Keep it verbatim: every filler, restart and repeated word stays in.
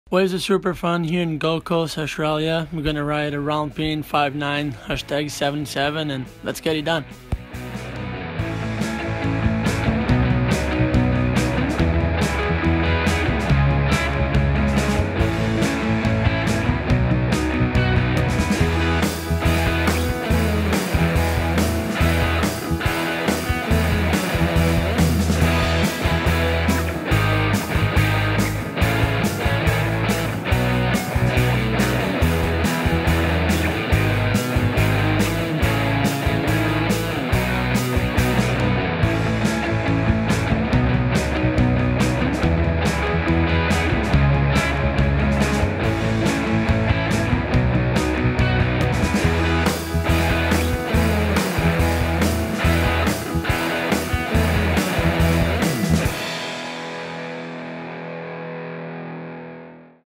Waves are super fun here in Gold Coast, Australia. We're gonna ride a Round Pin five nine, hashtag seventy-seven, and let's get it done.